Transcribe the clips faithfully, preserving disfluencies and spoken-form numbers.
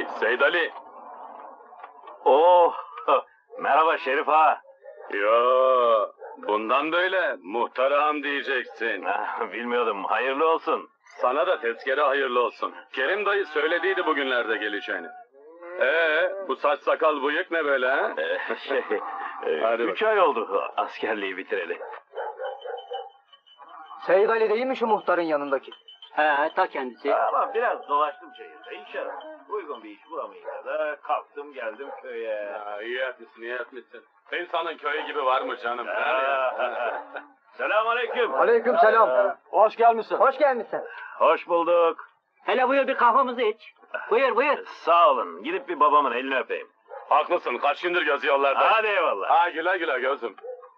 Bey, Seyid Ali. Oh, merhaba Şerif ağa. Yo, bundan böyle muhtar ağam diyeceksin. Ah, bilmiyordum, hayırlı olsun. Sana da tezkere hayırlı olsun. Kerim dayı söylediydi bugünlerde geleceğini. Ee, bu saç sakal bıyık ne böyle ha? Ee, şey, e, Hadi üç ay oldu askerliği bitireli. Seyid Ali değil mi şu muhtarın yanındaki? He, ta kendisi. Ama biraz dolaştım şehirde, inşallah. Uygun bir iş bulamayınca da kalktım geldim köye. Ha, iyi etmişsin, iyi etmişsin. İnsanın köyü gibi var mı canım? Selamünaleyküm. Aleyküm selam. Hoş gelmişsin. Hoş gelmişsin. Hoş bulduk. Hele buyur bir kahvamızı iç. Buyur buyur. Sağ olun, gidip bir babamın elini öpeyim. Haklısın, kaç gündür geziyorlardan. Hadi eyvallah. Ha, güle güle gözüm.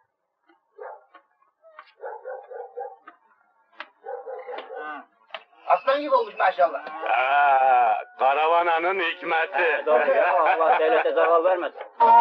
Aslan gibi olmuş maşallah. Ha, karavananın hikmeti. Allah devlete zaval vermesin.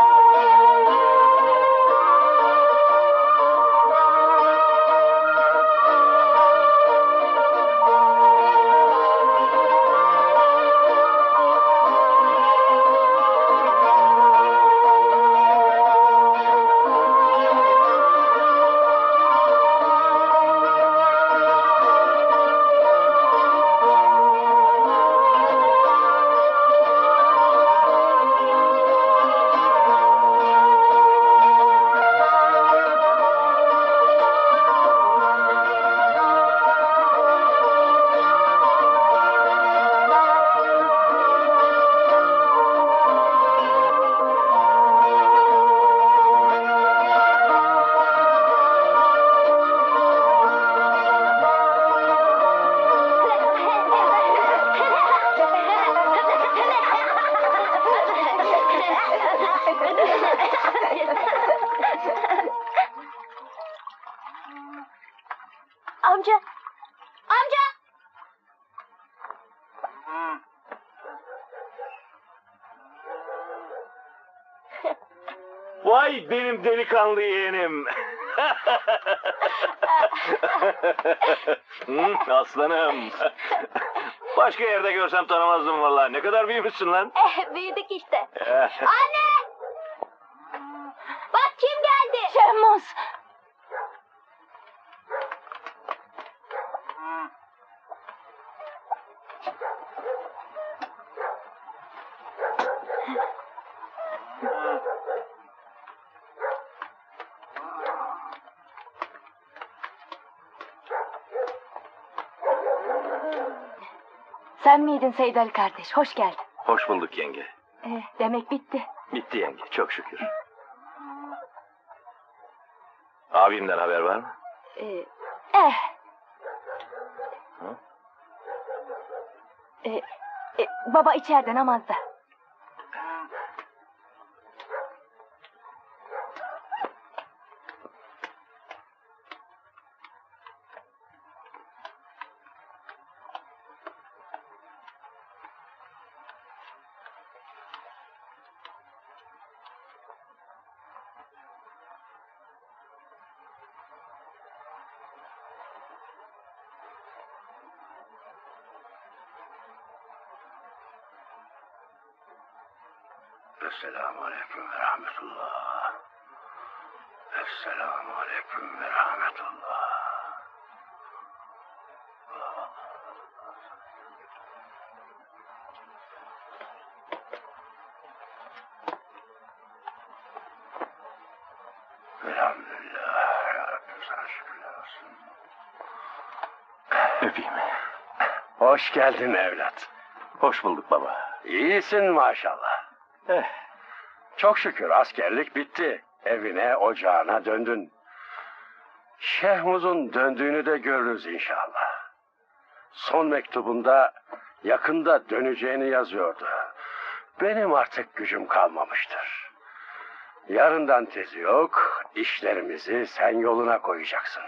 Amca! Amca! Vay benim delikanlı yeğenim. Hı, aslanım. Başka yerde görsem tanımazdım vallahi. Ne kadar büyümüşsün lan. Eh, büyüdük işte. Anne! Bak kim geldi? Şehmuz. Sen miydin Seyid Ali kardeş? Hoş geldin. Hoş bulduk yenge. Ee, demek bitti. Bitti yenge, çok şükür. Abimden haber var mı? Ee, eh. Hı? Ee, e, baba içeride namazda. Esselamu aleyküm ve rahmetullah. Esselamu aleyküm ve rahmetullah. Elhamdülillah. Ya Rabbi sana şükürler olsun. Öpeyim. Hoş geldin evlat. Hoş bulduk baba. İyisin maşallah. Eh, Çok şükür askerlik bitti. Evine, ocağına döndün. Şehmuz'un döndüğünü de görürüz inşallah. Son mektubunda yakında döneceğini yazıyordu. Benim artık gücüm kalmamıştır. Yarından tezi yok, işlerimizi sen yoluna koyacaksın.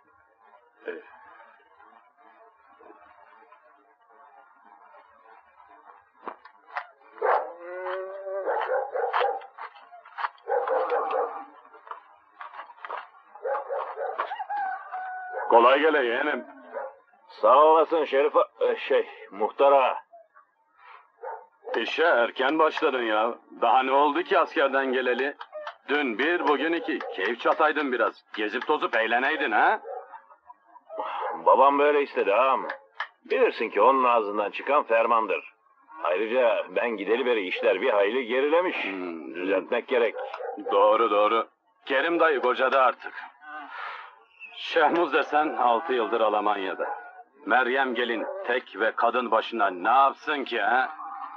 Kolay gele yeğenim. Sağ olasın Şerif ağa- e, şey muhtar ağa. İşe erken başladın ya. Daha ne oldu ki askerden geleli? Dün bir, bugün iki. Keyif çataydın biraz. Gezip tozup eğleneydin ha? Babam böyle istedi ağam. Bilirsin ki onun ağzından çıkan fermandır. Ayrıca ben gideli beri işler bir hayli gerilemiş. Hmm. Düzeltmek gerek. Doğru doğru. Kerim dayı kocadı artık. Şehmuz desen altı yıldır Almanya'da. Meryem gelin tek ve kadın başına ne yapsın ki ha?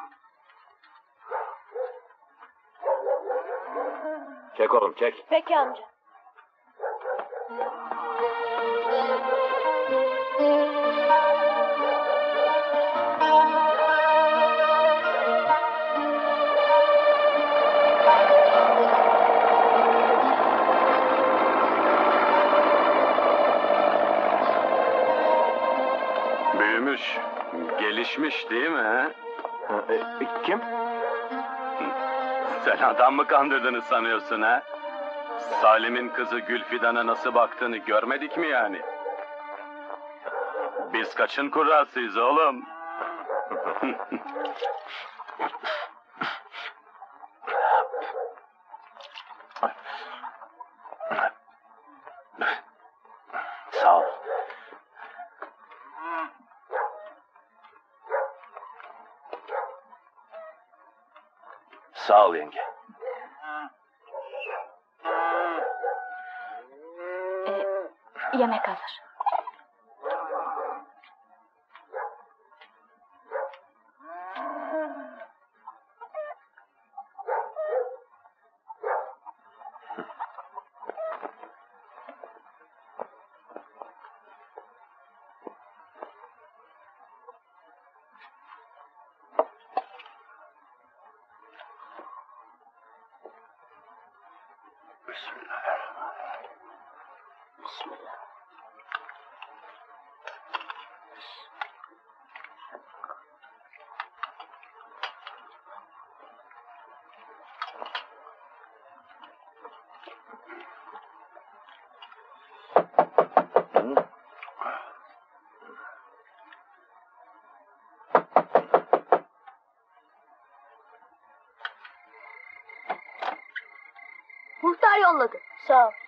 Çek oğlum çek. Peki amca. Büyümüş, gelişmiş değil mi ha? E, e, kim? Sen adam mı kandırdığını sanıyorsun ha? Salim'in kızı Gülfidan'a nasıl baktığını görmedik mi yani? Biz kaçın kurrasıyız oğlum? Sağ ol. Sağ ol yenge. Ee, yemek hazır. Bismillahirrahmanirrahim. Bismillah. Muhtar yolladı. Sağ ol.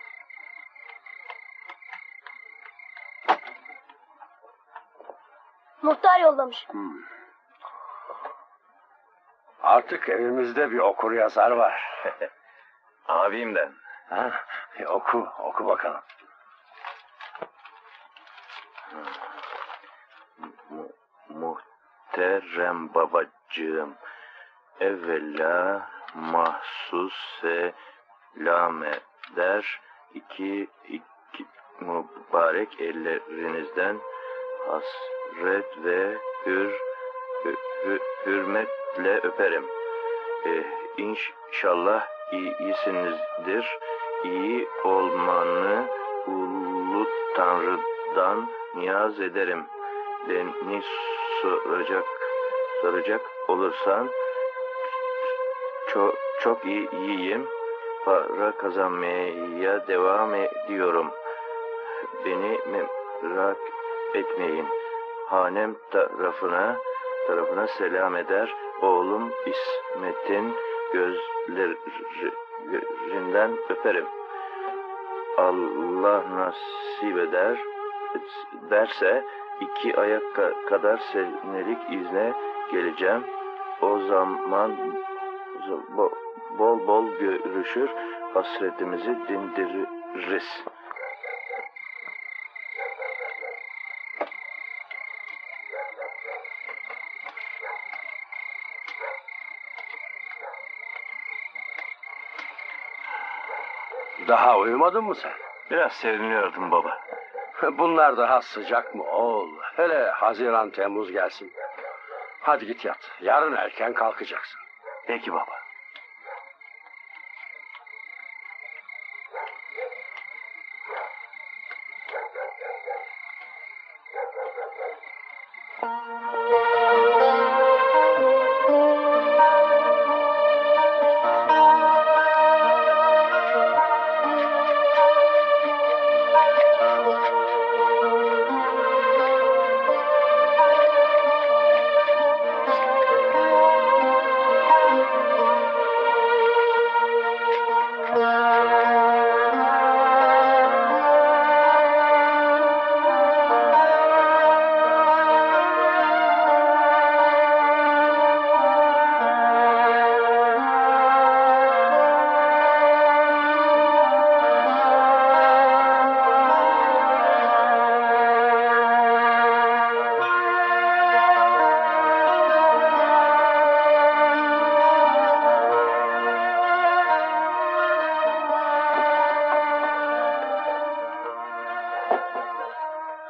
Muhtar yollamış. Hmm. Artık evimizde bir okur yazar var. Abimden. Ha? E, oku, oku bakalım. Mu- muhterem babacığım. Evvela mahsus selam eder. İki, iki mübarek ellerinizden hasret ve hür, hü- hü- hürmetle öperim. Ee, İnşallah iyisinizdir. İyi olmanı Ulu Tanrı'dan niyaz ederim. Beni soracak soracak olursan çok çok iyi iyiyim. Para kazanmaya devam ediyorum. Beni merak etmeyin. Hanem tarafına tarafına selam eder. Oğlum İsmet'in gözlerinden öperim. Allah nasip eder derse iki aya kadar senelik izne geleceğim. O zaman bol bol görüşür, hasretimizi dindiririz. Daha uyumadın mı sen? Biraz serinliyordum baba. Bunlar daha sıcak mı oğul? Hele Haziran Temmuz gelsin. Hadi git yat. Yarın erken kalkacaksın. Peki baba.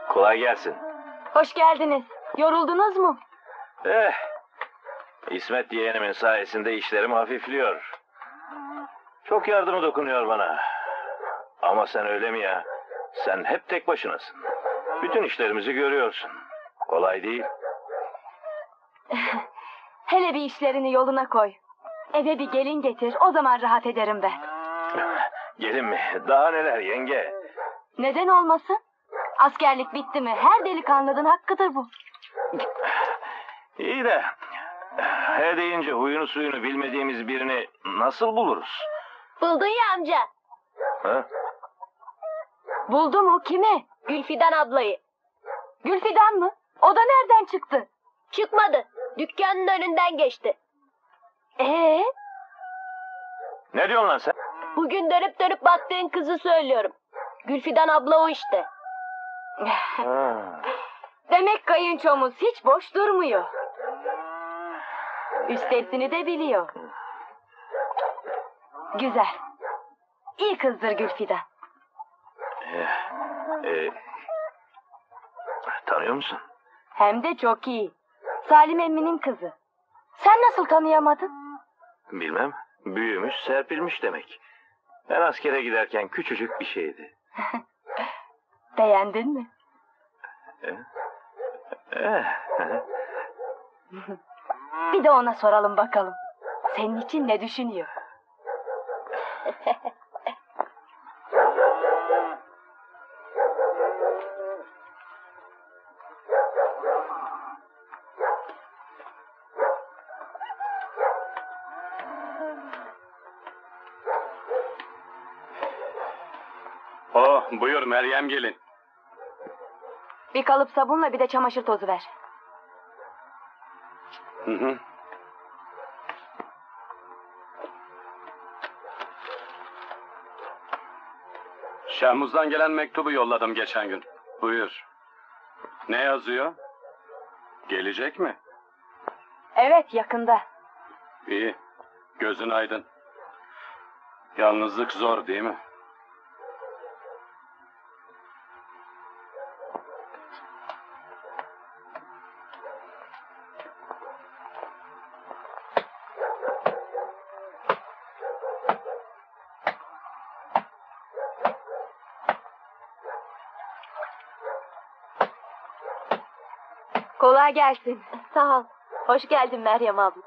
Kolay gelsin. Hoş geldiniz. Yoruldunuz mu? Eh, İsmet yeğenimin sayesinde işlerim hafifliyor. Çok yardımı dokunuyor bana. Ama sen öyle mi ya? Sen hep tek başınasın. Bütün işlerimizi görüyorsun. Kolay değil. Hele bir işlerini yoluna koy. Eve bir gelin getir, o zaman rahat ederim ben. Gelin mi? Daha neler yenge? Neden olmasın? Askerlik bitti mi? Her delikanlının hakkıdır bu. İyi de he deyince huyunu suyunu bilmediğimiz birini nasıl buluruz? Buldun ya amca. Ha? Buldu mu? Kimi? Gülfidan ablayı. Gülfidan mı? O da nereden çıktı? Çıkmadı. Dükkanın önünden geçti. Ee, Ne diyorsun lan sen? bugün dönüp dönüp baktığın kızı söylüyorum. Gülfidan abla o işte. Ha. Demek kayınçomuz hiç boş durmuyor. Üstesini de biliyor. Güzel. İyi kızdır Gülfidan. E, tanıyor musun? Hem de çok iyi. Salim emminin kızı. Sen nasıl tanıyamadın? Bilmem. Büyümüş, serpilmiş demek. Ben askere giderken küçücük bir şeydi. Beğendin mi? Eh, Bir de ona soralım bakalım. Senin için ne düşünüyor? Oh, buyur Meryem gelin. Bir kalıp sabunla bir de çamaşır tozu ver. Hı hı. Şahmuz'dan gelen mektubu yolladım geçen gün. Buyur. Ne yazıyor? Gelecek mi? Evet, yakında. İyi. Gözün aydın. Yalnızlık zor değil mi? Kolay gelsin. Sağ ol. Hoş geldin Meryem abla.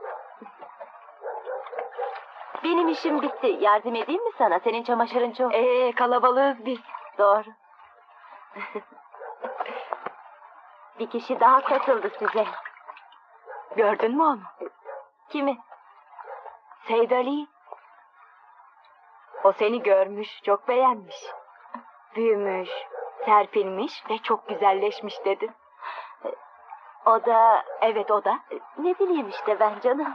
Benim işim bitti. Yardım edeyim mi sana? Senin çamaşırın çok. Ee, kalabalığız biz. Doğru. Bir kişi daha katıldı size. Gördün mü onu? Kimi? Seyid Ali. O seni görmüş, çok beğenmiş. Büyümüş, serpilmiş ve çok güzelleşmiş dedi. O da, evet o da. Ne bileyim işte ben canım.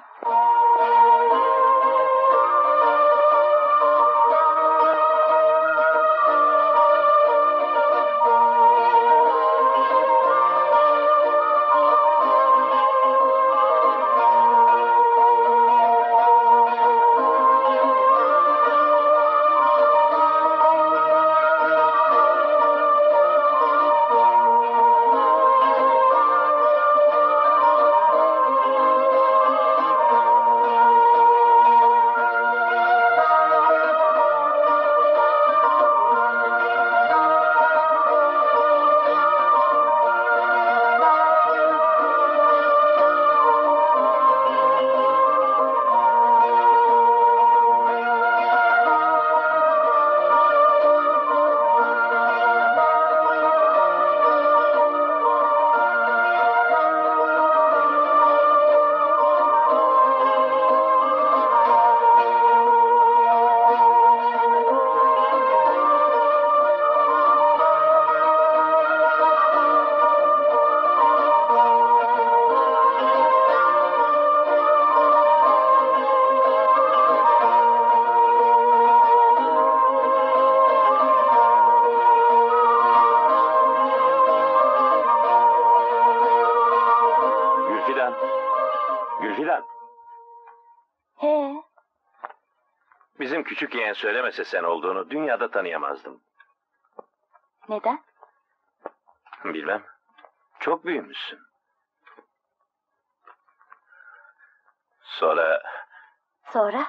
Gülfidan. Gülfidan. He, Bizim küçük yeğen söylemese sen olduğunu dünyada tanıyamazdım. neden? Bilmem. Çok büyümüşsün. Sonra Sonra?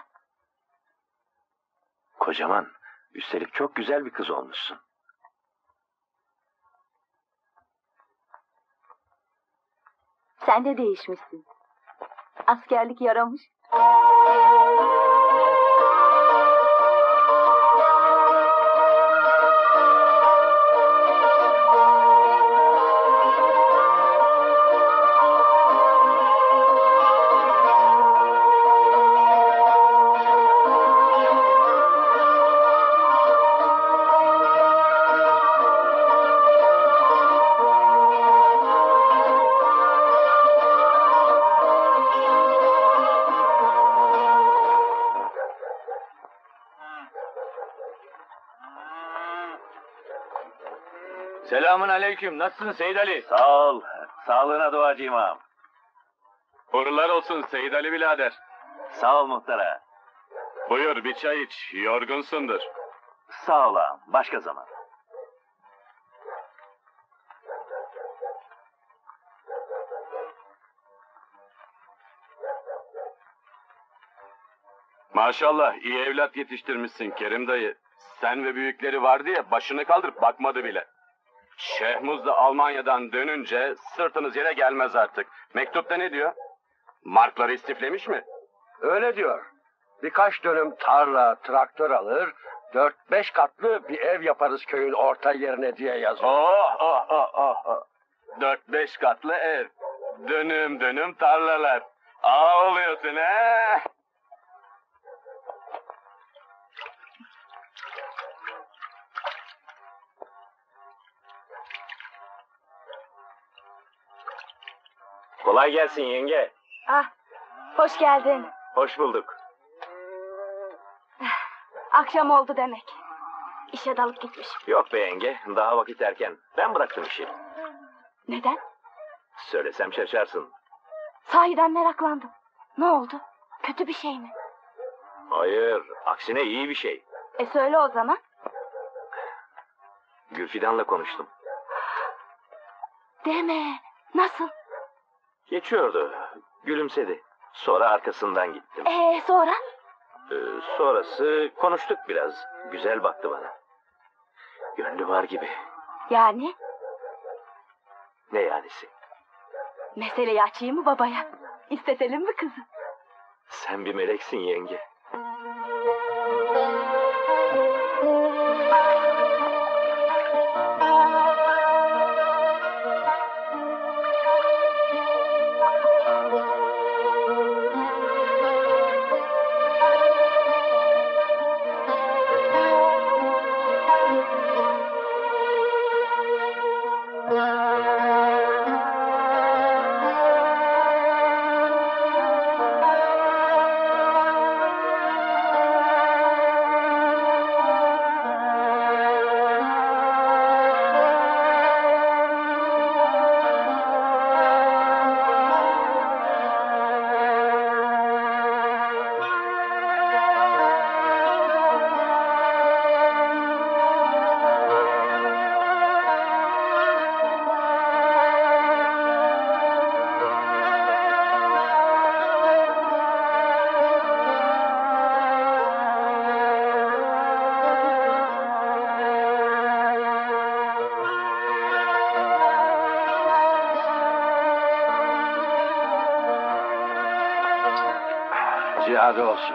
kocaman, üstelik çok güzel bir kız olmuşsun. Sen de değişmişsin. Askerlik yaramış. Selamun aleyküm. Nasılsın Seyit Ali? Sağ ol. Sağlığına duacıyım ağam. Uğurlar olsun Seyit Ali birader. Sağ ol muhtara. Buyur bir çay iç. Yorgunsundur. Sağ ol ağam. Başka zaman. Maşallah iyi evlat yetiştirmişsin Kerim dayı. Sen ve büyükleri vardı ya başını kaldırıp bakmadı bile. Şehmuz da Almanya'dan dönünce sırtınız yere gelmez artık. Mektupta ne diyor? Markları istiflemiş mi? Öyle diyor. Birkaç dönüm tarla, traktör alır, dört beş katlı bir ev yaparız köyün orta yerine diye yazıyor. Oh oh oh oh oh. Dört beş katlı ev. Dönüm dönüm tarlalar. Ağa oluyorsun he? Kolay gelsin yenge. Ah, hoş geldin. Hoş bulduk. Akşam oldu demek. İşe dalıp gitmiş. Yok be yenge. Daha vakit erken. Ben bıraktım işi. Neden? Söylesem şaşarsın. Sahiden meraklandım. Ne oldu? Kötü bir şey mi? Hayır. Aksine iyi bir şey. E söyle o zaman. Gülfidan'la konuştum. Deme. Nasıl? Geçiyordu. Gülümsedi. Sonra arkasından gittim. Ee sonra? Ee, sonrası konuştuk biraz. Güzel baktı bana. Gönlü var gibi. Yani? Ne yanisi? Meseleyi açayım mı babaya? İstetelim mi kızı? Sen bir meleksin yenge. Ziyade olsun.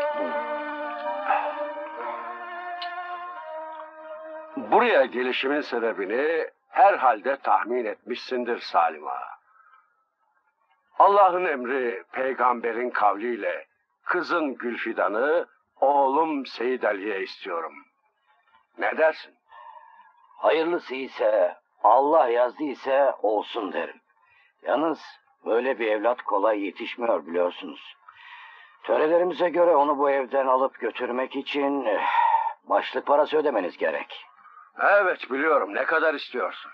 Buraya gelişimin sebebini herhalde tahmin etmişsindir Salim Ağa. Allah'ın emri peygamberin kavliyle kızın Gülfidan'ı oğlum Seyit Ali'ye istiyorum. Ne dersin? Hayırlısı ise, Allah yazdıysa olsun derim. Yalnız böyle bir evlat kolay yetişmiyor biliyorsunuz. Törelerimize göre onu bu evden alıp götürmek için eh, başlık parası ödemeniz gerek. Evet biliyorum. Ne kadar istiyorsun?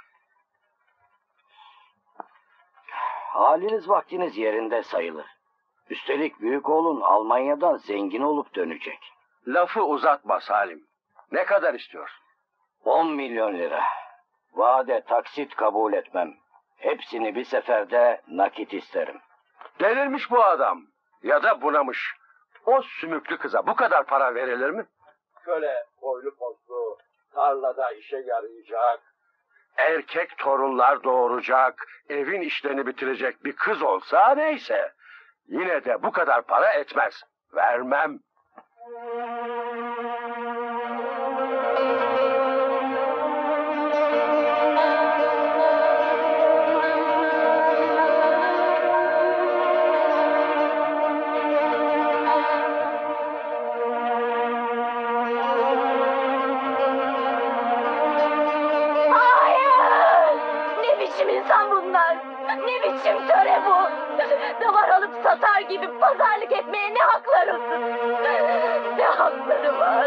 Haliniz vaktiniz yerinde sayılır. Üstelik büyük oğlun Almanya'dan zengin olup dönecek. Lafı uzatma Salim. Ne kadar istiyorsun? On milyon lira. vade, taksit kabul etmem. Hepsini bir seferde nakit isterim. Delirmiş bu adam. Ya da bunamış. O sümüklü kıza bu kadar para verilir mi? Şöyle boylu poslu, tarlada işe yarayacak, erkek torunlar doğuracak, evin işlerini bitirecek bir kız olsa neyse. Yine de bu kadar para etmez. Vermem. Hayır! Ne biçim insan bunlar? Ne biçim töre bu? Davar alıp satar gibi pazarlık etmeye ne hakları? Ne hakları var?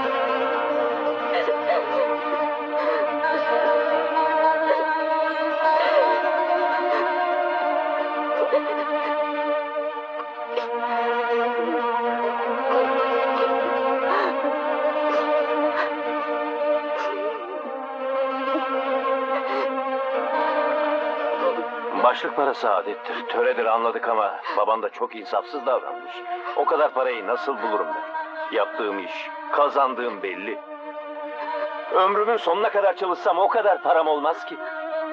Başlık parası adettir, töredir anladık ama baban da çok insafsız davranmış. O kadar parayı nasıl bulurum ben? Yaptığım iş, kazandığım belli. Ömrümün sonuna kadar çalışsam o kadar param olmaz ki.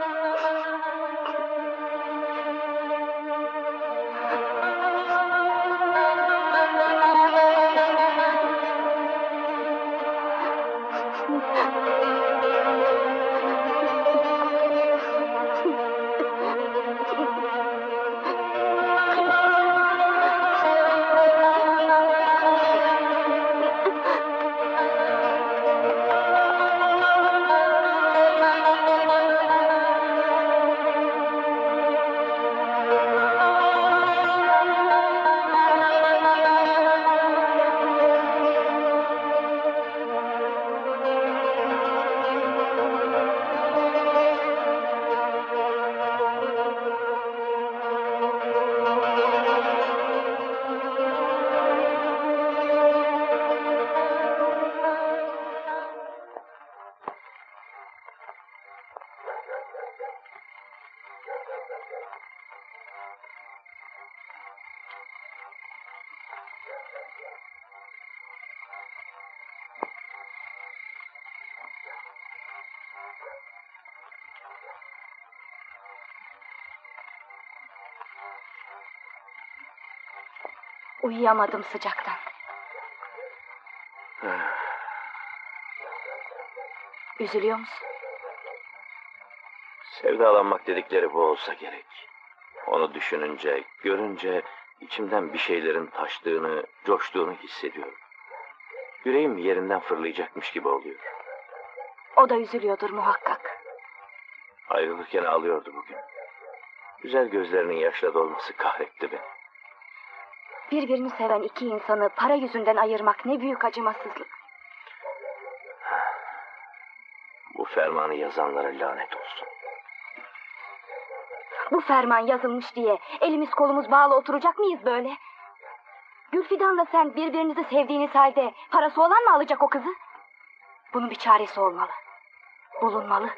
Uyuyamadım sıcaktan. Üzülüyor musun? Sevdalanmak dedikleri bu olsa gerek. Onu düşününce, görünce içimden bir şeylerin taştığını, coştuğunu hissediyorum. Yüreğim yerinden fırlayacakmış gibi oluyor. O da üzülüyordur muhakkak. Ayrılırken ağlıyordu bugün. Güzel gözlerinin yaşla dolması kahretti beni. Birbirini seven iki insanı para yüzünden ayırmak ne büyük acımasızlık. Bu fermanı yazanlara lanet olsun. Bu ferman yazılmış diye elimiz kolumuz bağlı oturacak mıyız böyle? Gülfidan'la sen birbirinizi sevdiğiniz halde parası olan mı alacak o kızı? Bunun bir çaresi olmalı. Bulunmalı.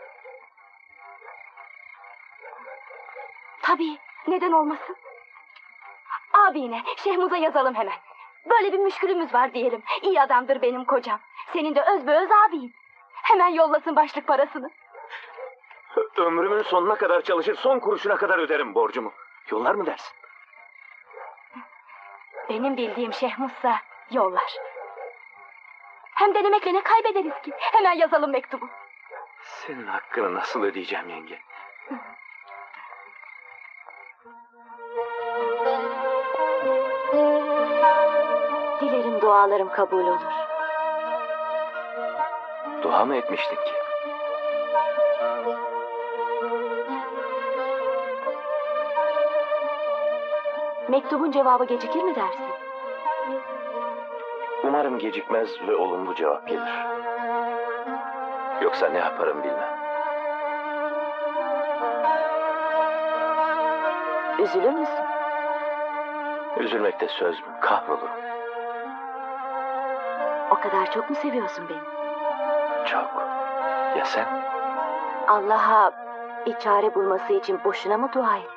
Tabii, neden olmasın? Abine, Şehmuz'a yazalım hemen. Böyle bir müşkülümüz var diyelim. İyi adamdır benim kocam. Senin de özbeöz abin. Hemen yollasın başlık parasını. Ömrümün sonuna kadar çalışır, son kuruşuna kadar öderim borcumu. Yollar mı dersin? Benim bildiğim Şehmuz'sa yollar. Hem denemekle ne kaybederiz ki? Hemen yazalım mektubu. Senin hakkını nasıl ödeyeceğim yenge? Dilerim dualarım kabul olur. Dua mı etmiştin ki? Mektubun cevabı gecikir mi dersin? Umarım gecikmez ve olumlu cevap gelir. Yoksa ne yaparım bilmem. Üzülür müsün? Üzülmekte söz mü? Kahrolurum. O kadar çok mu seviyorsun beni? Çok. Ya sen? Allah'a bir çare bulması için boşuna mı dua ettin?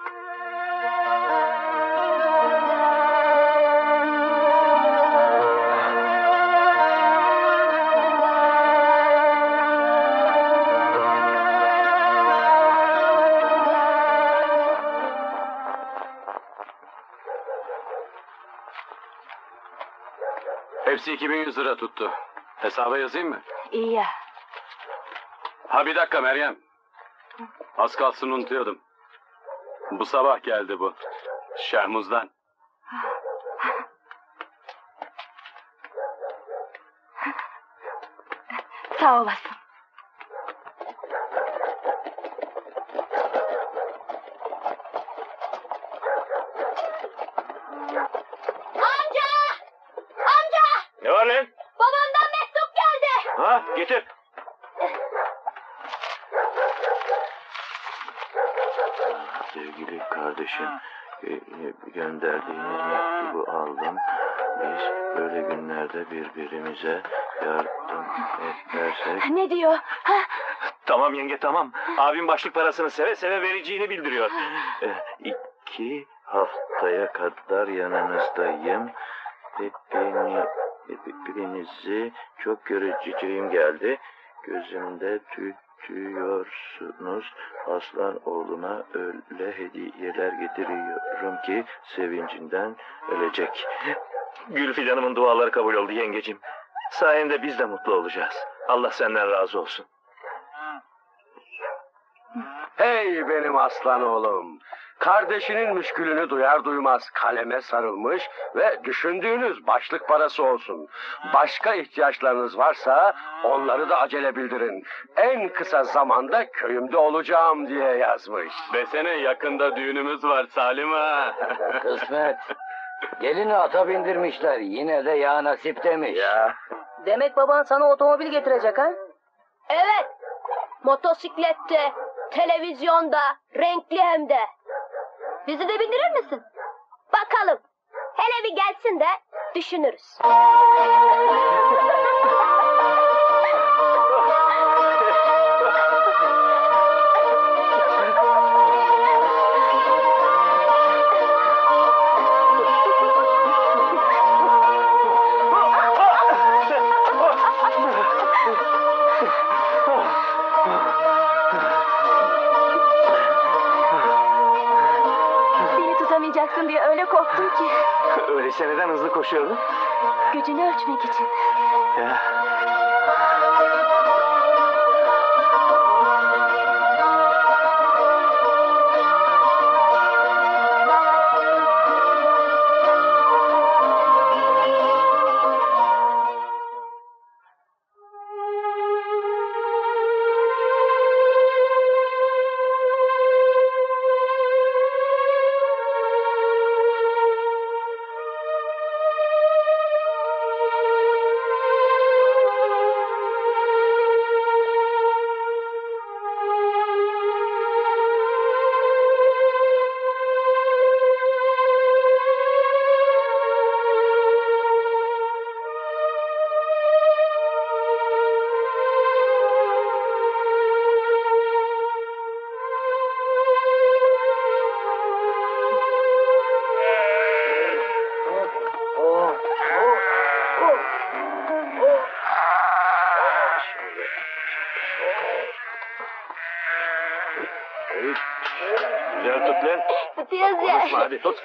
Hepsi iki bin yüz lira tuttu. Hesaba yazayım mı? İyi ya. Ha bir dakika Meryem. Az kalsın unutuyordum. Bu sabah geldi bu. Şehmuz'dan. Sağ olasın. Amca! Amca! Ne var lan? Babamdan mektup geldi. Ha, getir. Sevgili kardeşim, e, e, gönderdiğiniz mektubu aldım. Biz böyle günlerde birbirimize yardım edersek... Ne diyor? Ha? Tamam yenge tamam. Abim başlık parasını seve seve vereceğini bildiriyor. E, iki haftaya kadar yanınızdayım. Hepini, hepinizi çok göreceğim geldi. Gözümde tütüyorsunuz. Aslan oğluna öyle hediyeler getiriyorum ki sevincinden ölecek. Gül fidanımın duaları kabul oldu yengecim. Sayende biz de mutlu olacağız. Allah senden razı olsun. Hey benim aslan oğlum. Kardeşinin müşkülünü duyar duymaz kaleme sarılmış ve düşündüğünüz başlık parası olsun. Başka ihtiyaçlarınız varsa onları da acele bildirin. En kısa zamanda köyümde olacağım diye yazmış. Besene yakında düğünümüz var Salim ha. Kısmet. Gelini ata bindirmişler. Yine de ya nasip demiş. Ya. Demek baban sana otomobil getirecek ha? Evet. Motosiklette, televizyonda, renkli hem de. Bizi de bindirir misin? Bakalım. Hele bir gelsin de düşünürüz. Beni tutamayacaksın diye öyle korktum ki. Öyleyse neden hızlı koşuyordun? Gücünü ölçmek için. Ya. Güzel tut lan. Tutuyoruz ya. Konuşma hadi tut.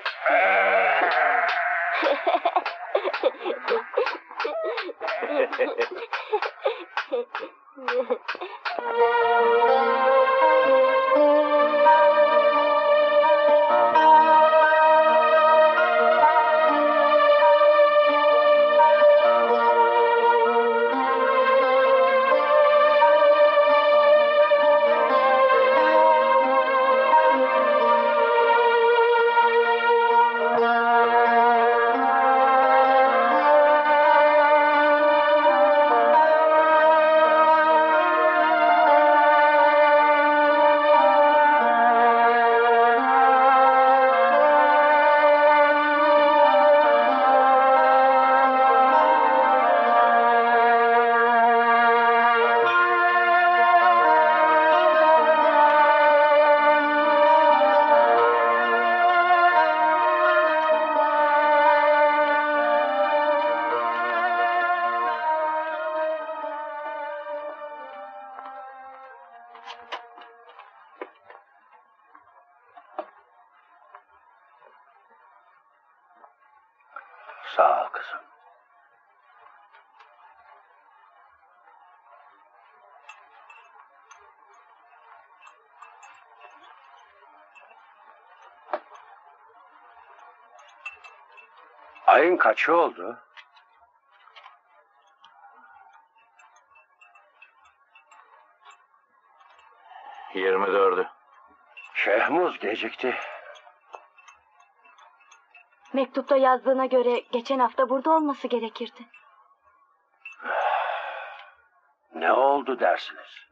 Sağ ol kızım. Ayın kaçı oldu? Yirmi dördü. Şehmuz gecikti. Mektupta yazdığına göre geçen hafta burada olması gerekirdi. Ne oldu dersiniz?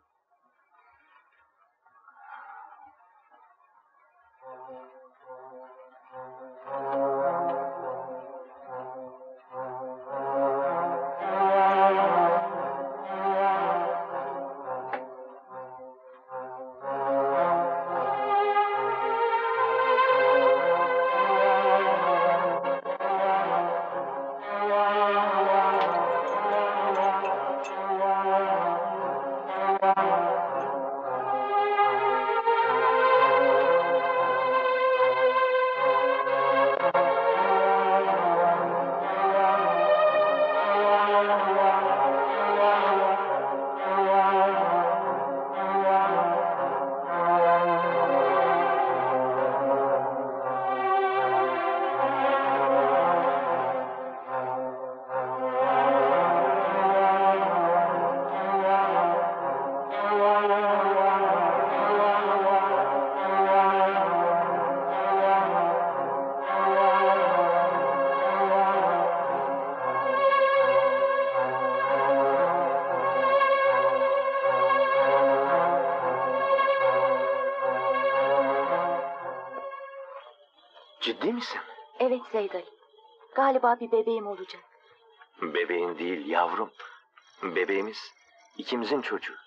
Ciddi misin? Evet Zeyd Ali. Galiba bir bebeğim olacak. Bebeğin değil yavrum. Bebeğimiz ikimizin çocuğu.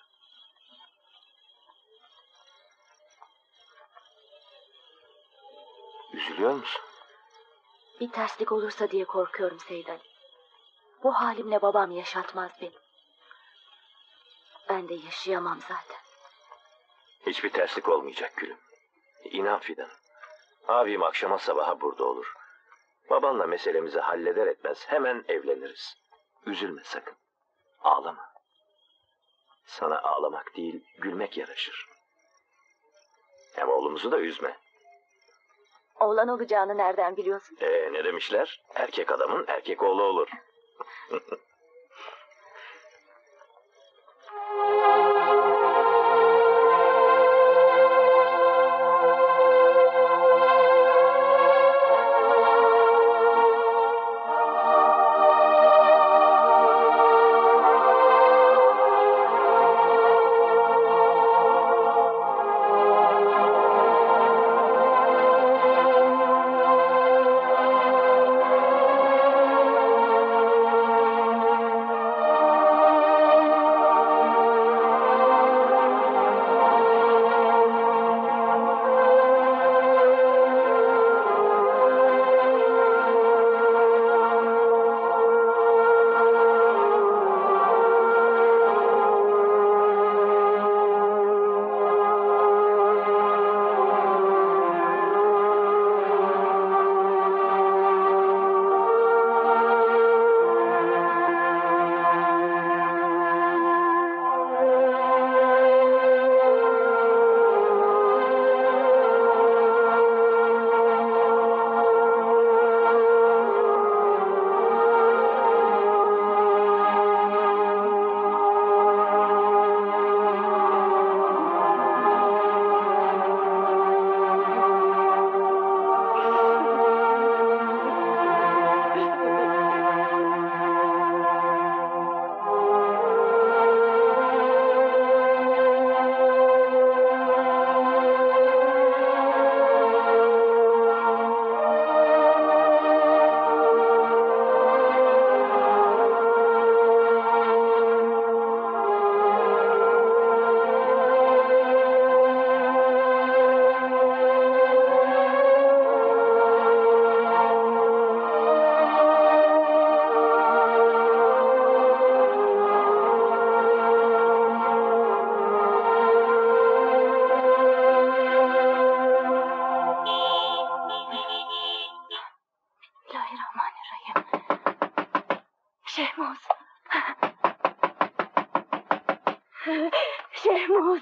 Üzülüyor musun? Bir terslik olursa diye korkuyorum Zeyd Ali. Bu halimle babam yaşatmaz beni. Ben de yaşayamam zaten. Hiçbir terslik olmayacak gülüm. İnan Fidan. Abim akşama sabaha burada olur. Babanla meselemizi halleder etmez hemen evleniriz. Üzülme sakın. Ağlama. Sana ağlamak değil, gülmek yaraşır. Hem oğlumuzu da üzme. Oğlan olacağını nereden biliyorsun? Ee, ne demişler? Erkek adamın erkek oğlu olur. Şehmuz.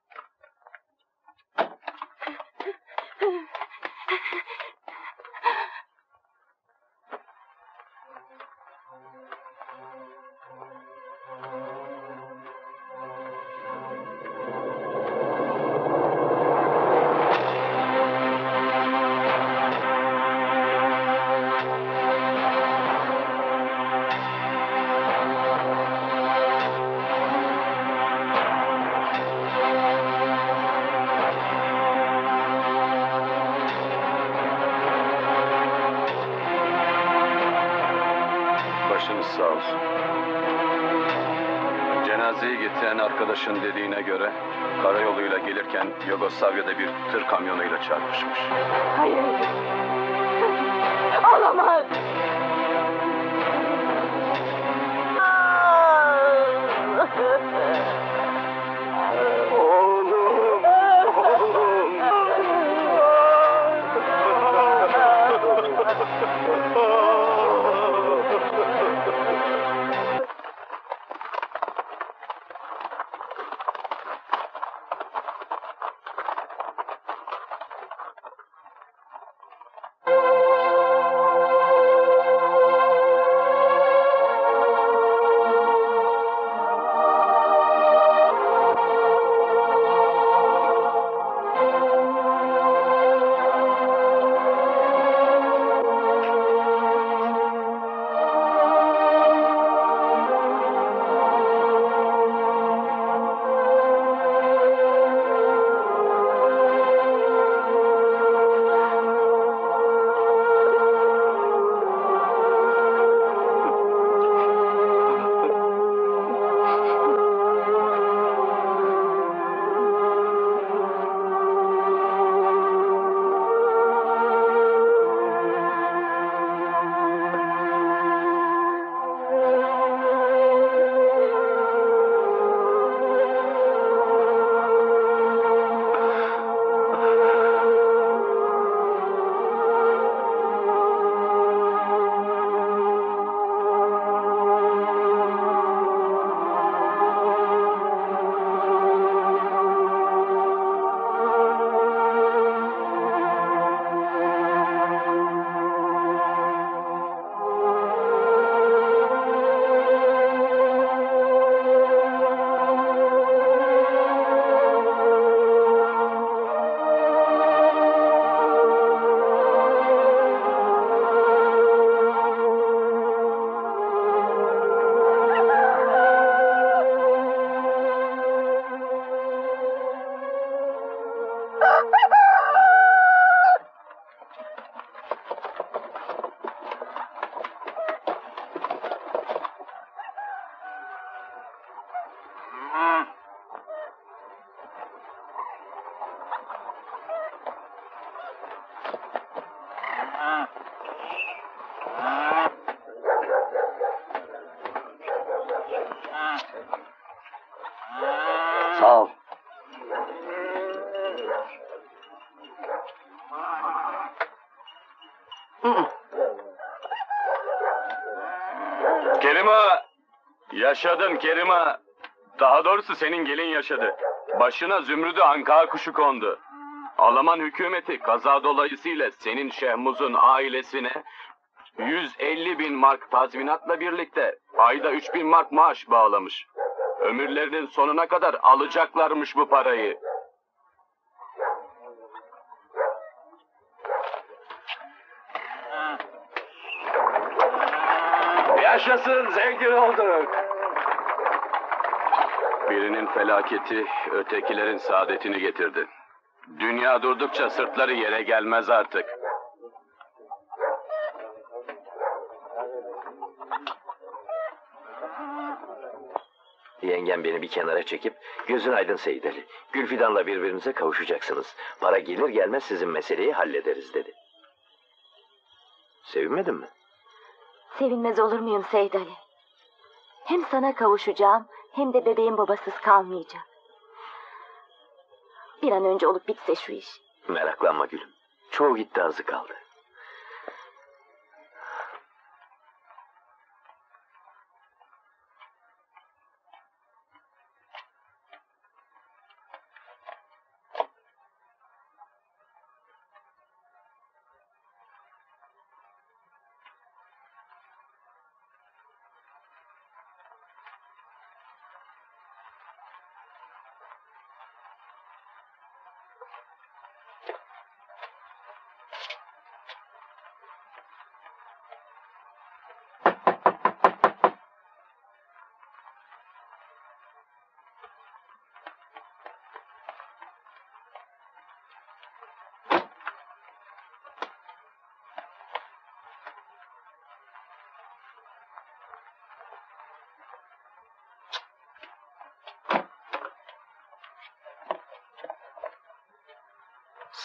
Başınız sağ olsun. Cenazeyi getiren arkadaşın dediğine göre karayoluyla gelirken Yugoslavya'da bir tır kamyonuyla çarpışmış. Hayır. Olamaz. Oğlum, Sağ ol. Kerima! Yaşadın Kerima. Daha doğrusu senin gelin yaşadı. Başına zümrüdü anka kuşu kondu. Alman hükümeti kaza dolayısıyla senin Şehmuz'un ailesine yüz elli bin mark tazminatla birlikte ayda üç bin mark maaş bağlamış. Ömürlerinin sonuna kadar alacaklarmış bu parayı. Yaşasın, zengin olduk. Birinin felaketi ötekilerin saadetini getirdi. Dünya durdukça sırtları yere gelmez artık. Yengem beni bir kenara çekip, gözün aydın Seyit Ali. Gülfidan'la birbirinize kavuşacaksınız. Para gelir gelmez sizin meseleyi hallederiz dedi. Sevinmedin mi? Sevinmez olur muyum Seyit Ali? Hem sana kavuşacağım hem de bebeğin babasız kalmayacak. Bir an önce olup bitse şu iş. Meraklanma gülüm. Çoğu gitti, azı kaldı.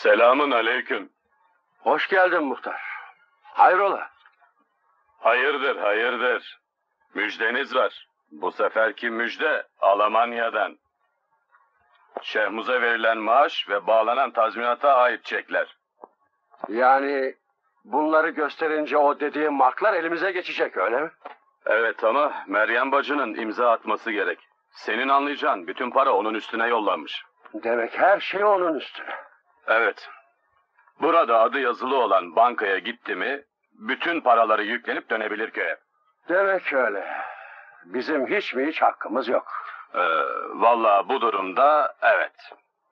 Selamun aleyküm. Hoş geldin muhtar. Hayrola? Hayırdır, hayırdır. Müjdeniz var. Bu seferki müjde Almanya'dan. Şehmuz'a verilen maaş ve bağlanan tazminata ait çekler. Yani bunları gösterince o dediğim marklar elimize geçecek öyle mi? Evet ama Meryem bacının imza atması gerek. Senin anlayacağın bütün para onun üstüne yollanmış. Demek her şey onun üstüne. Evet. Burada adı yazılı olan bankaya gitti mi bütün paraları yüklenip dönebilir köye. Demek öyle. Bizim hiç mi hiç hakkımız yok. Ee, vallahi bu durumda evet.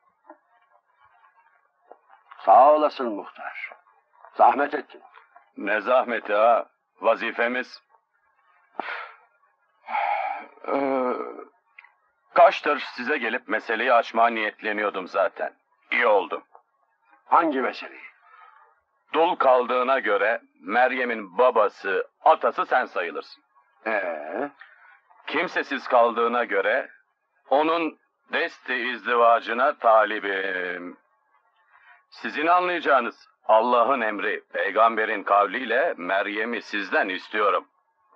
Sağ olasın muhtar. Zahmet ettin. Ne zahmeti ha? Vazifemiz. Ee, kaçtır size gelip meseleyi açmaya niyetleniyordum zaten. İyi oldu. Hangi meseleyi? Dul kaldığına göre Meryem'in babası, atası sen sayılırsın. Ee, Kimsesiz kaldığına göre onun desti izdivacına talibim. Sizin anlayacağınız Allah'ın emri, peygamberin kavliyle Meryem'i sizden istiyorum.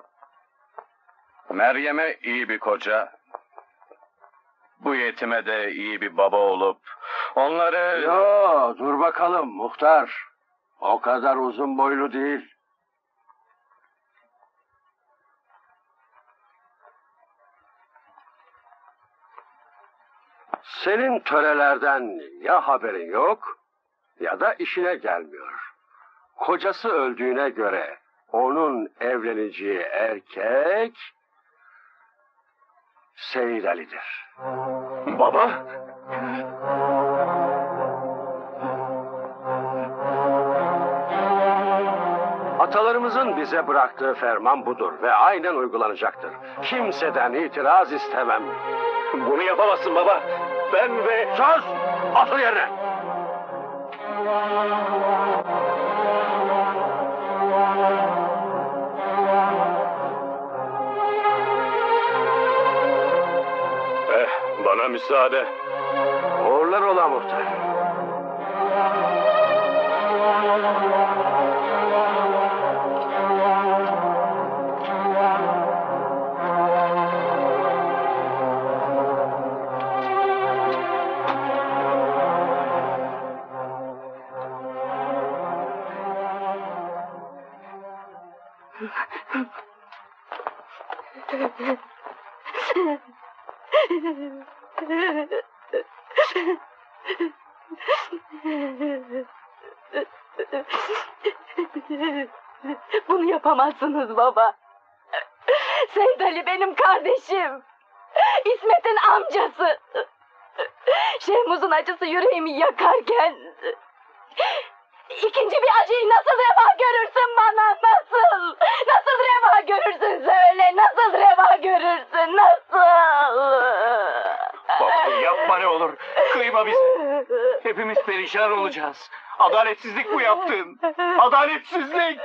Meryem'e iyi bir koca, bu yetime de iyi bir baba olup onları... yo, dur bakalım muhtar. O kadar uzun boylu değil. Senin törelerden ya haberin yok ya da işine gelmiyor. Kocası öldüğüne göre onun evleneceği erkek Seyid Ali'dir. Baba! Atalarımızın bize bıraktığı ferman budur ve aynen uygulanacaktır. Kimseden itiraz istemem. Bunu yapamazsın baba. Ben ve... Söz! Atıl yerine! Eh, bana müsaade. Uğurlar ola muhtar. Bunu yapamazsınız baba. Seyit Ali benim kardeşim. İsmet'in amcası. Şehmuz'un acısı yüreğimi yakarken... İkinci bir acıyı nasıl reva görürsün bana? Nasıl? Nasıl reva görürsün söyle? Nasıl reva görürsün? Nasıl? Baba yapma ne olur. Kıyma bize. Hepimiz perişan olacağız. Adaletsizlik bu yaptığın. Adaletsizlik.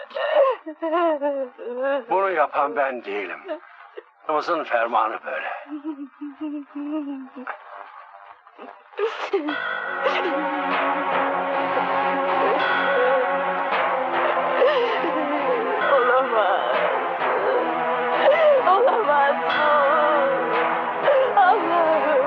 Bunu yapan ben değilim. Namazın fermanı böyle. Olamaz. Olamaz. Allah'ım.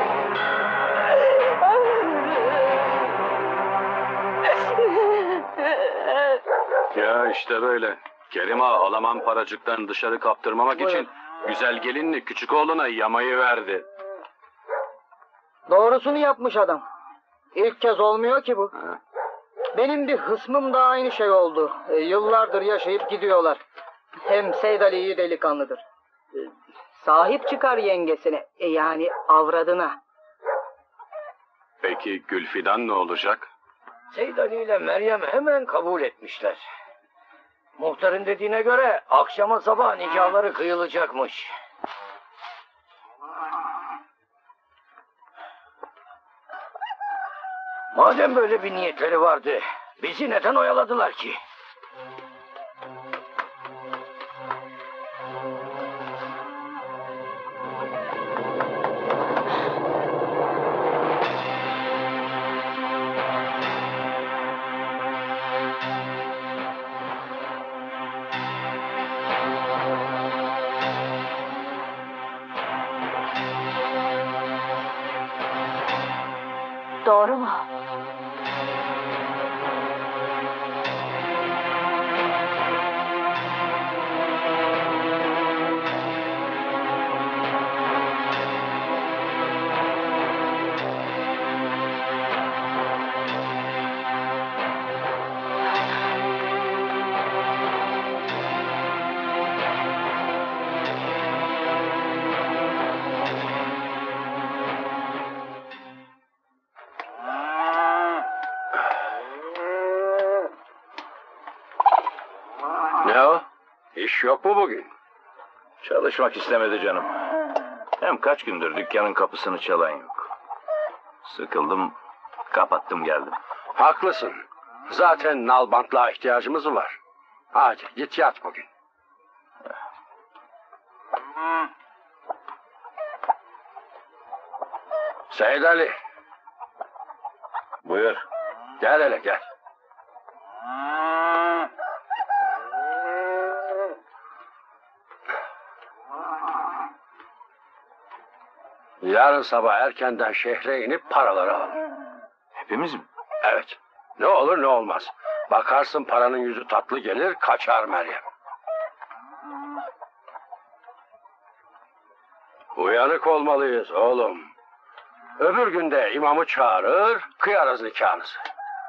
Ya işte böyle. Kerim ağa Alaman paracıktan dışarı kaptırmamak için güzel gelinli küçük oğluna yamayı verdi. Doğrusunu yapmış adam. İlk kez olmuyor ki bu. Ha. Benim bir hısmım da aynı şey oldu. E, yıllardır yaşayıp gidiyorlar. Hem Seyid Ali iyi delikanlıdır. E, sahip çıkar yengesine. E, yani avradına. Peki Gülfidan ne olacak? Seyid Ali ile Meryem hemen kabul etmişler. Muhtarın dediğine göre akşama sabah nikahları kıyılacakmış. Madem böyle bir niyetleri vardı, bizi neden oyaladılar ki? Doğru mu? Ne o? İş yok mu bugün? Çalışmak istemedi canım. Hem kaç gündür dükkanın kapısını çalan yok. Sıkıldım, kapattım geldim. Haklısın. Zaten nalbantlığa ihtiyacımız var. Hadi git yat bugün. Seyit Ali, Buyur. gel hele gel. Yarın sabah erkenden şehre inip paraları al. Hepimiz mi? Evet. Ne olur ne olmaz. Bakarsın paranın yüzü tatlı gelir, kaçar Meryem. Uyanık olmalıyız oğlum. Öbür günde imamı çağırır, kıyarız nikahınızı.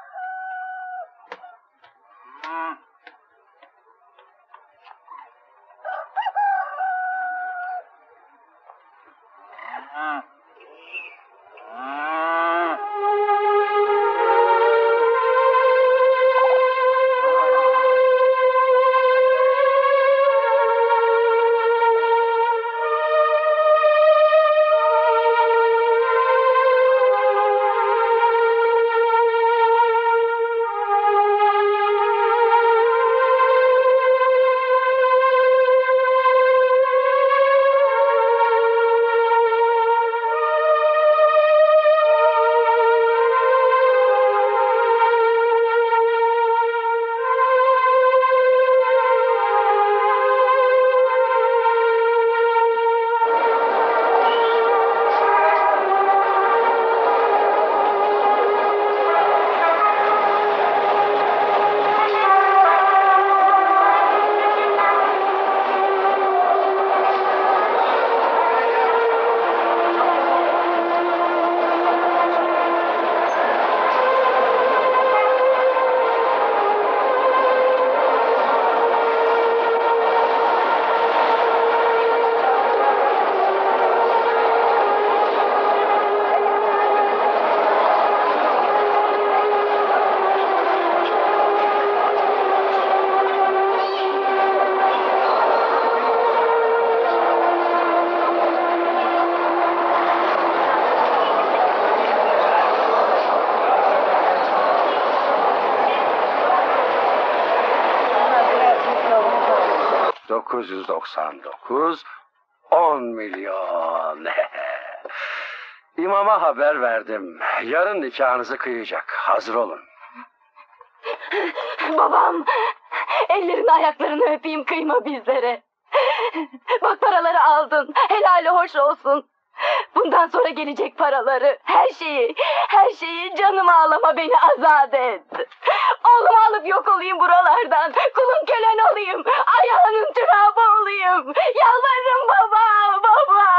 dokuz yüz doksan dokuz, on milyon. İmama haber verdim. Yarın nikahınızı kıyacak. Hazır olun. Babam, ellerini ayaklarını öpeyim, kıyma bizlere. Bak paraları aldın, helali hoş olsun. Bundan sonra gelecek paraları, her şeyi, her şeyi canımı ağlama, beni azat et. Oğlumu alıp yok olayım buralardan, kulun kölen olayım, ayağının türabı olayım. Yalvarırım baba, baba.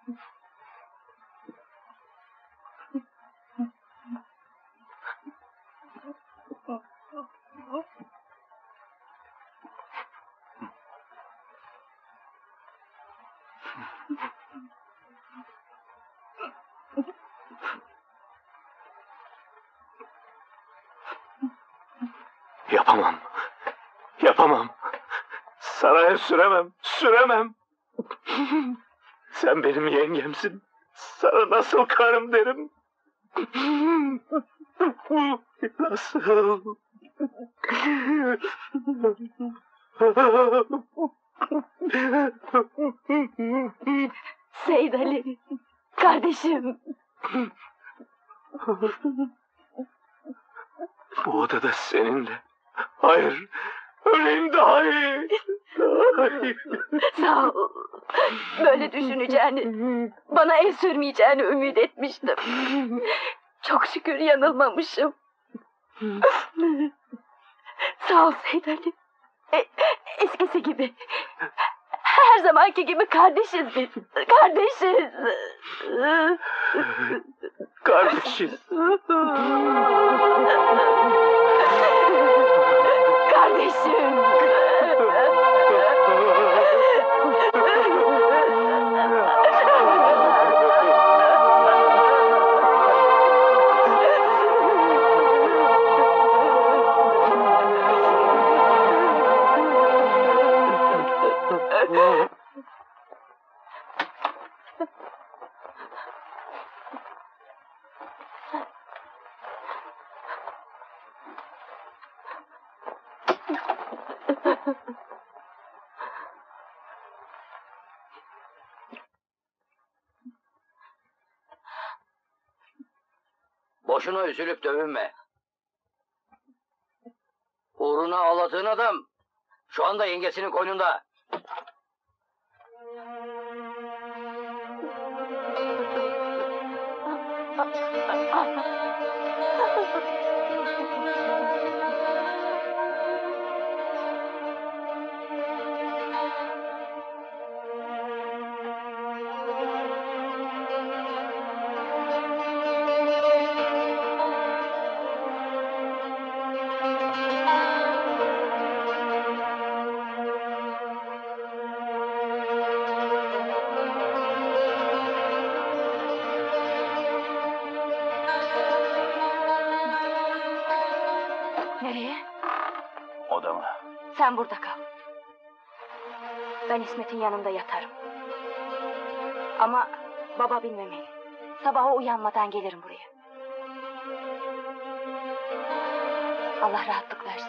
Yapamam. Yapamam. Sana el süremem. Süremem. Sen benim yengemsin. Sana nasıl karım derim. Nasıl? Seyit Ali, kardeşim. Bu odada seninle. Hayır. Öleyim daha iyi. Daha iyi. Sağ ol. Böyle düşüneceğini, bana el sürmeyeceğini ümit etmiştim. Çok şükür yanılmamışım. Sağ ol Seyit Ali. E, eskisi gibi. Her zamanki gibi kardeşiz biz. Kardeşiz. Kardeşiz. Kardeşim. Boşuna üzülüp dövünme. Uğruna ağladığın adam şu anda yengesinin koynunda. Nereye? Odama. Sen burada kal. Ben İsmet'in yanında yatarım. Ama baba bilmemeli. Sabaha uyanmadan gelirim buraya. Allah rahatlık versin.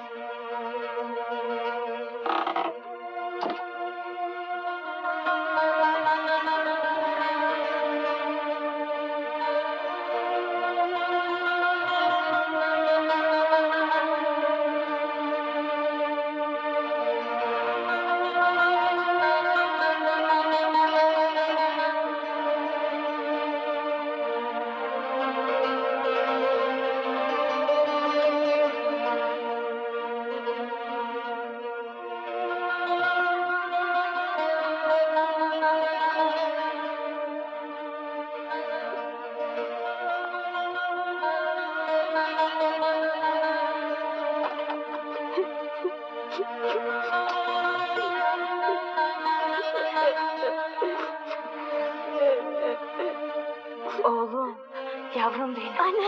Oğlum, yavrum benim. Anne.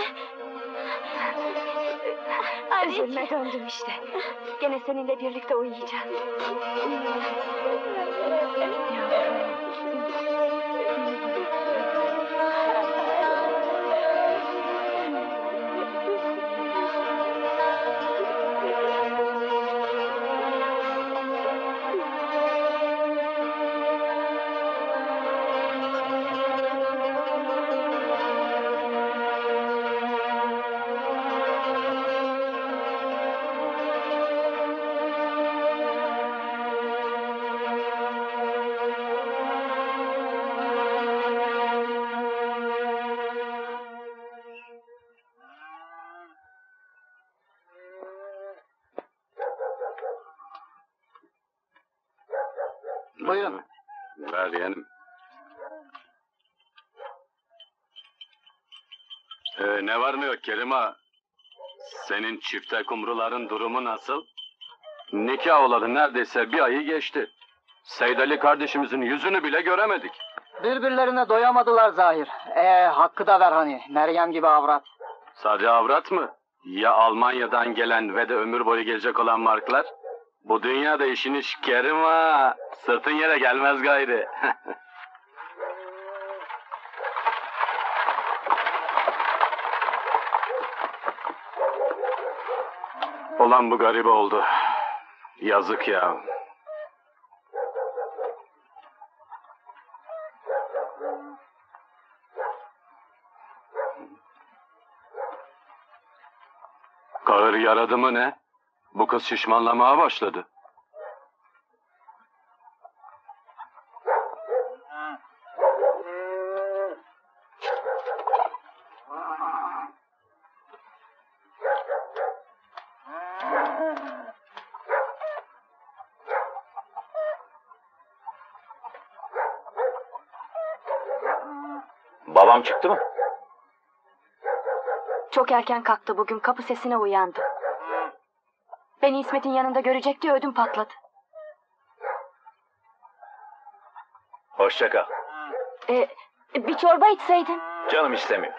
Üzülme döndüm işte. Gene seninle birlikte uyuyacağız. Buyurun. Ver yeğenim. Ee, ne var ne yok Kerim ağa? Senin çifte kumruların durumu nasıl? Nikah olalı neredeyse bir ayı geçti. Seyid Ali kardeşimizin yüzünü bile göremedik. Birbirlerine doyamadılar zahir. Ee, hakkı da ver hani, Meryem gibi avrat. Sadece avrat mı? Ya Almanya'dan gelen ve de ömür boyu gelecek olan marklar? Bu dünyada işin iş Kerim ağa. Sırtın yere gelmez gayri. Olan bu garip oldu. Yazık ya. Kahır yaradı mı ne? Bu kız şişmanlamaya başladı. Babam çıktı mı? Çok erken kalktı bugün, kapı sesine uyandı. Beni İsmet'in yanında görecek diye ödüm patladı. Hoşça kal. Ee, bir çorba içseydin. Canım istemiyor.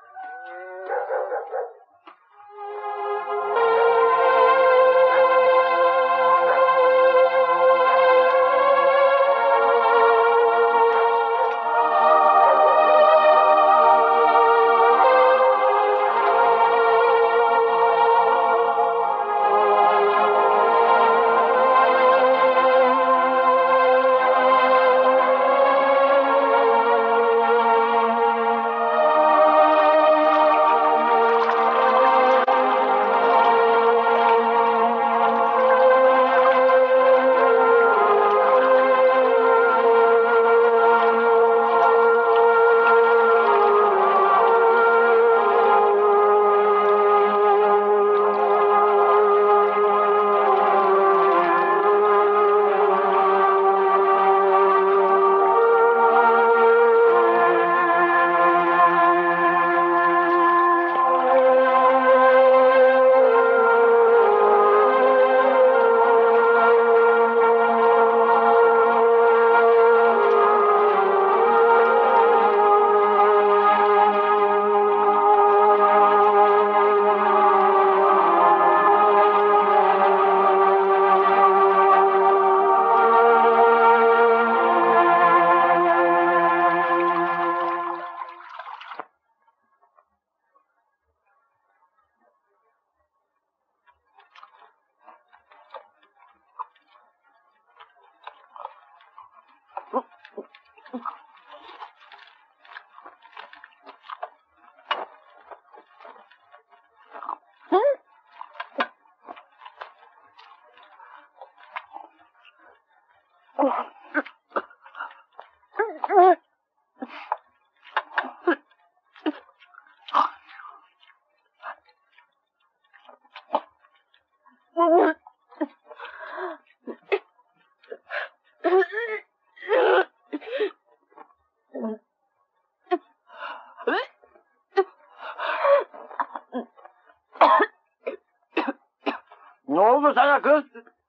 Ne oldu sana kız?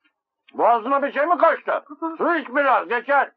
Boğazına bir şey mi kaçtı? Su iç biraz, geçer.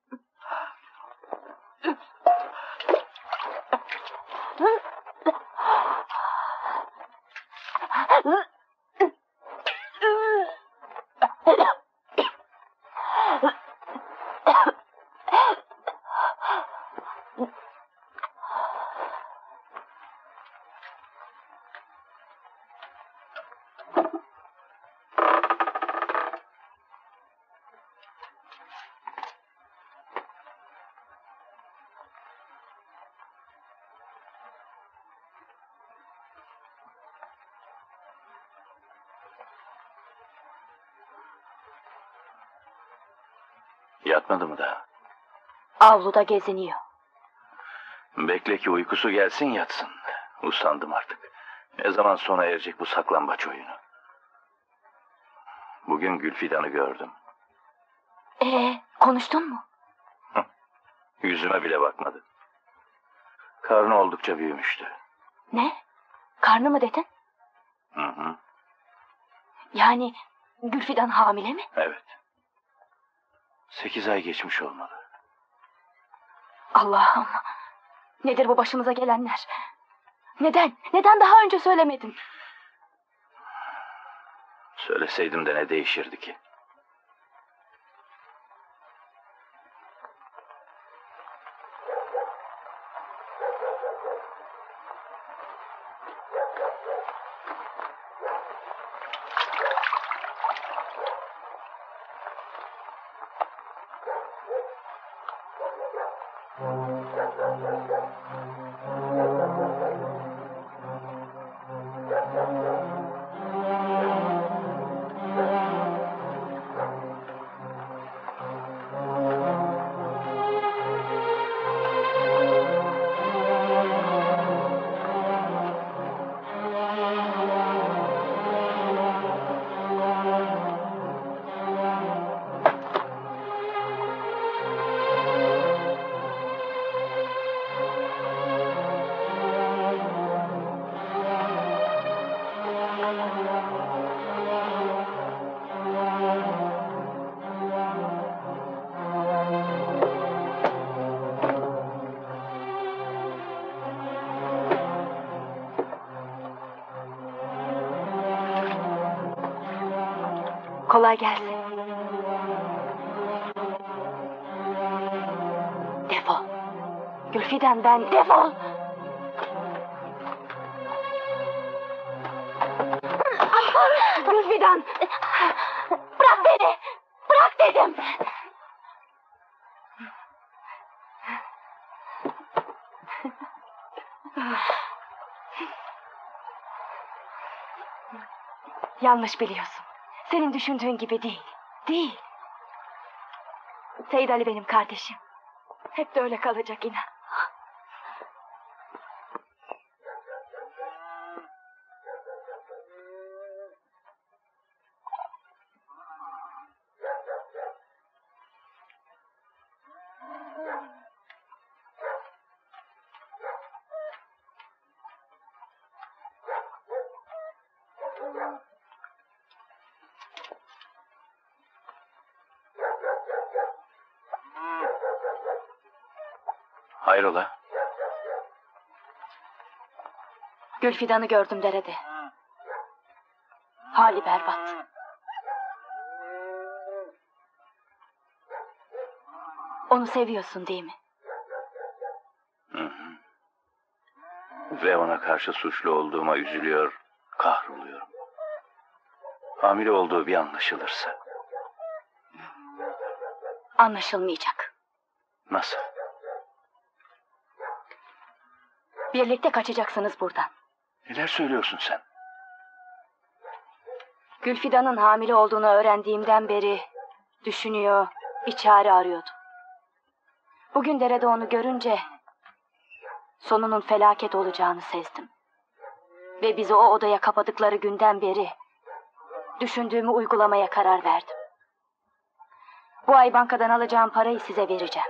Yatmadı mı daha? Avluda geziniyor. Bekle ki uykusu gelsin yatsın. Usandım artık. Ne zaman sona erecek bu saklambaç oyunu? Bugün Gülfidan'ı gördüm. Ee, konuştun mu? Yüzüme bile bakmadı. Karnı oldukça büyümüştü. Ne? Karnı mı dedin? Hı hı, Yani Gülfidan hamile mi? evet. Sekiz ay geçmiş olmalı. Allah'ım. Nedir bu başımıza gelenler? Neden? Neden daha önce söylemedin? Söyleseydim de ne değişirdi ki? Kolay gelsin. Defol. Gülfidan ben defol. Gülfidan. Bırak beni. Bırak dedim. Yanlış biliyorsun. Senin düşündüğün gibi değil. Değil. Seyid Ali benim kardeşim. Hep de öyle kalacak inan. Hayrola? Gülfidan'ı gördüm derede. Hali berbat. Onu seviyorsun değil mi? Hı hı. Ve ona karşı suçlu olduğuma üzülüyor, kahroluyorum. Hamile olduğu bir anlaşılırsa. Anlaşılmayacak. Nasıl? Birlikte kaçacaksınız buradan. Neler söylüyorsun sen? Gülfidan'ın hamile olduğunu öğrendiğimden beri düşünüyor, bir çare arıyordum. Bugün derede onu görünce sonunun felaket olacağını sezdim. Ve bizi o odaya kapadıkları günden beri düşündüğümü uygulamaya karar verdim. Bu ay bankadan alacağım parayı size vereceğim.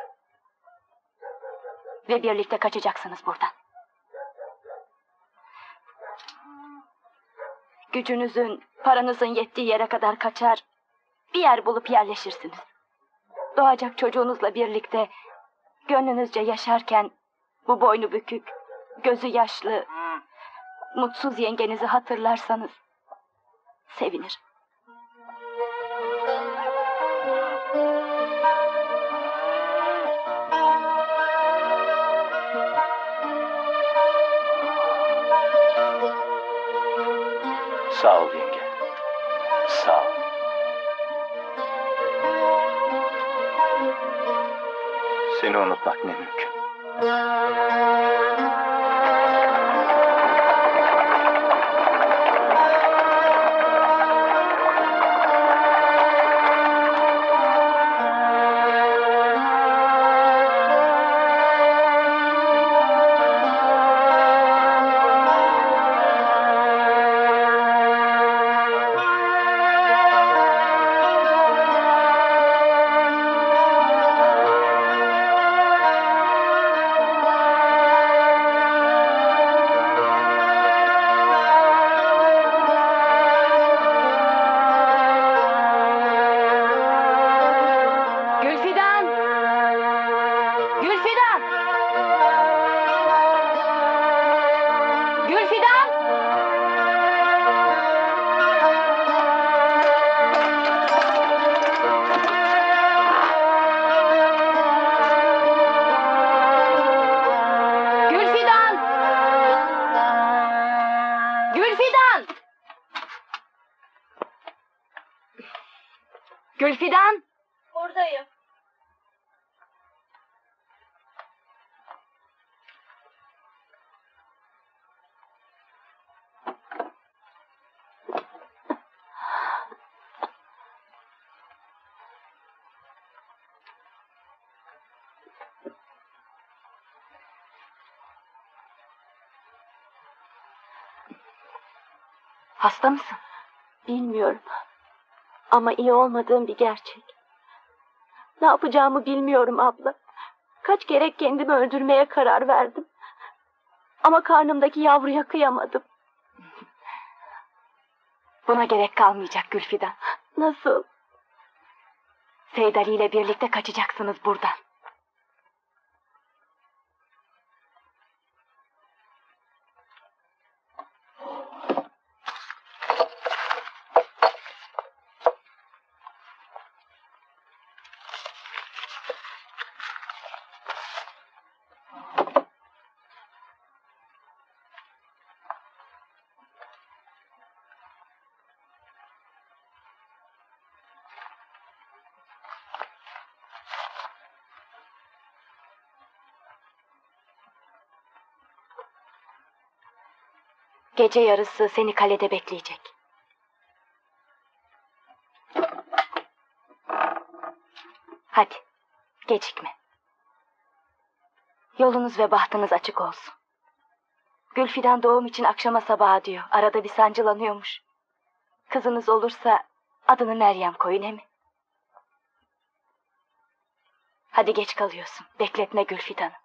Ve birlikte kaçacaksınız buradan. Gücünüzün, paranızın yettiği yere kadar kaçar, bir yer bulup yerleşirsiniz. Doğacak çocuğunuzla birlikte gönlünüzce yaşarken bu boynu bükük, gözü yaşlı, mutsuz yengenizi hatırlarsanız sevinirim. Sağ ol yenge. Sağ ol. Seni unutmak ne mümkün. Gülfidan. Buradayım. Hasta mısın? Bilmiyorum. Ama iyi olmadığım bir gerçek. Ne yapacağımı bilmiyorum abla. Kaç kere kendimi öldürmeye karar verdim. Ama karnımdaki yavruya kıyamadım. Buna gerek kalmayacak Gülfidan. Nasıl? Seyid Ali ile birlikte kaçacaksınız buradan. Gece yarısı seni kalede bekleyecek. Hadi, gecikme. Yolunuz ve bahtınız açık olsun. Gülfidan doğum için akşama sabaha diyor. Arada bir sancılanıyormuş. Kızınız olursa adını Meryem koyun, he mi? Hadi geç kalıyorsun. Bekletme Gülfidan'ı.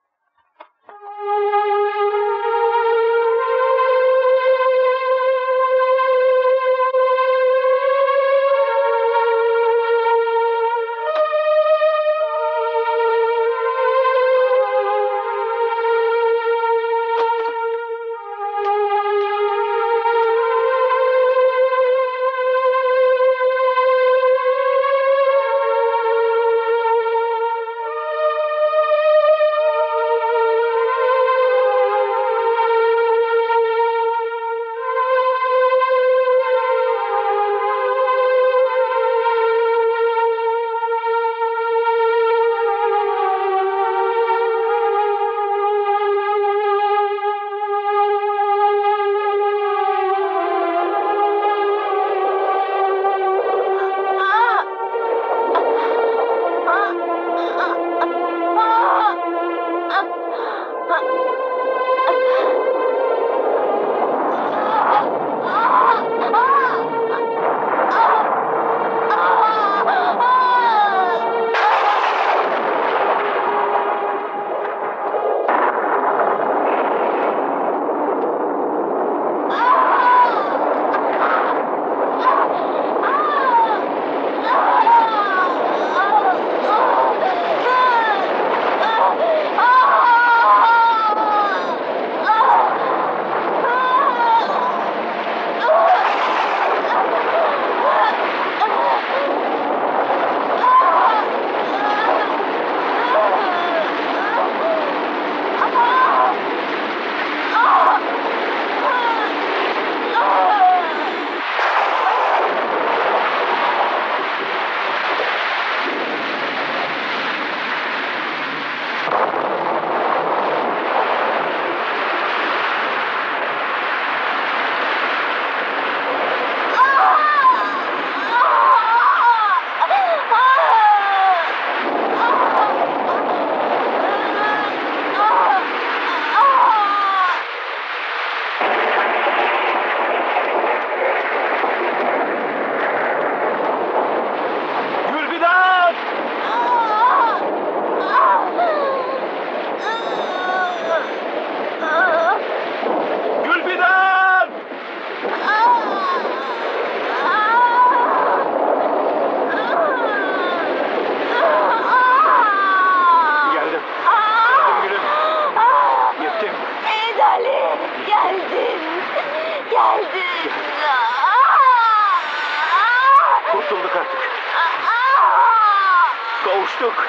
Kurtulduk artık. Kavuştuk.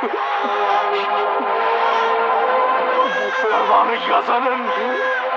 Bu fermanı yazanın